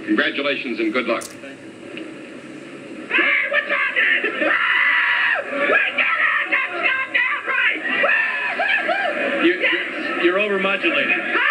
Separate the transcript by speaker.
Speaker 1: Congratulations and good luck.
Speaker 2: Hey, what's happening? We did it! That's not down right!
Speaker 3: You're overmodulating.